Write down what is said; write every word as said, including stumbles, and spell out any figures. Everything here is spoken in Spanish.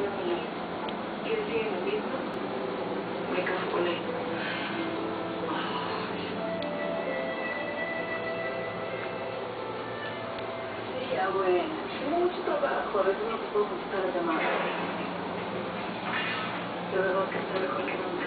hablo con él. ¿Quieres seguir lo mismo? Me caso con él. Sí, ya bueno. Tengo mucho trabajo, a veces no te puedo contestar las llamadas. De verdad que está mejor que no.